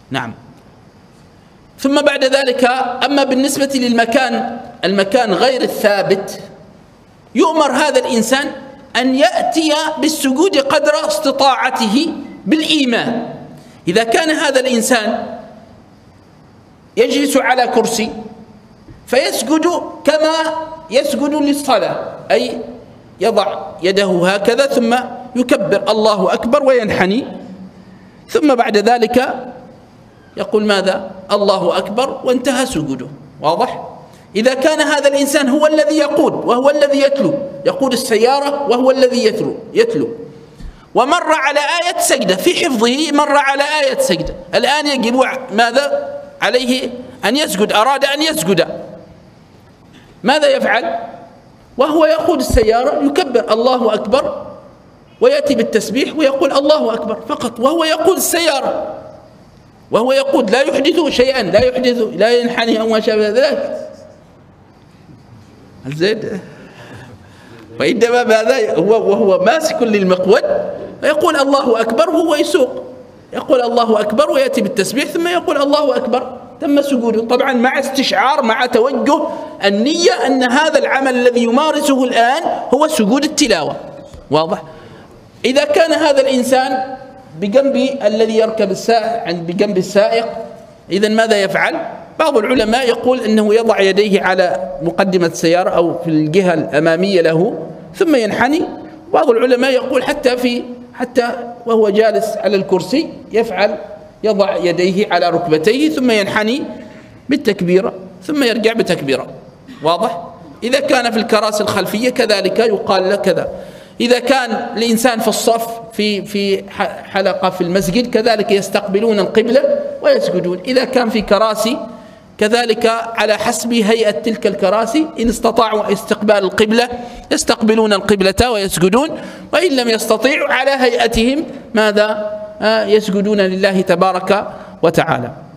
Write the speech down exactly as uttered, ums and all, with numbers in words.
نعم. ثم بعد ذلك أما بالنسبة للمكان المكان غير الثابت، يؤمر هذا الإنسان أن يأتي بالسجود قدر استطاعته بالإيمان. إذا كان هذا الإنسان يجلس على كرسي فيسجد كما يسجد للصلاة، أي يضع يده هكذا ثم يكبر الله أكبر وينحني، ثم بعد ذلك يقول ماذا؟ الله أكبر، وانتهى سجوده. واضح؟ إذا كان هذا الإنسان هو الذي يقود وهو الذي يتلو، يقود السيارة وهو الذي يتلو يتلو ومر على آية سجدة في حفظه، مر على آية سجدة، الآن يجب ماذا عليه؟ أن يسجد، أراد أن يسجد، ماذا يفعل؟ وهو يقود السيارة يكبر الله أكبر ويأتي بالتسبيح ويقول الله أكبر فقط، وهو يقود السيارة، وهو يقود، لا يحدث شيئا، لا يحدث، لا ينحني أو ما شابه ذلك. زين. وإنما ماذا هو وهو ماسك للمقود ويقول الله أكبر وهو يسوق، يقول الله أكبر ويأتي بالتسبيح ثم يقول الله أكبر، تم سجوده، طبعا مع استشعار، مع توجه النية أن هذا العمل الذي يمارسه الآن هو سجود التلاوة. واضح؟ إذا كان هذا الإنسان بجنب الذي يركب السائق، بجنب السائق، إذن ماذا يفعل؟ بعض العلماء يقول أنه يضع يديه على مقدمة السيارة أو في الجهة الأمامية له ثم ينحني. بعض العلماء يقول حتى في حتى وهو جالس على الكرسي يفعل، يضع يديه على ركبتيه ثم ينحني بالتكبيرة ثم يرجع بتكبيرة. واضح؟ إذا كان في الكراسي الخلفية كذلك يقال له كذا. إذا كان الإنسان في الصف في في حلقة في المسجد كذلك يستقبلون القبلة ويسجدون. إذا كان في كراسي كذلك على حسب هيئة تلك الكراسي، إن استطاعوا استقبال القبلة يستقبلون القبلة ويسجدون، وإن لم يستطيعوا على هيئتهم ماذا؟ آه يسجدون لله تبارك وتعالى.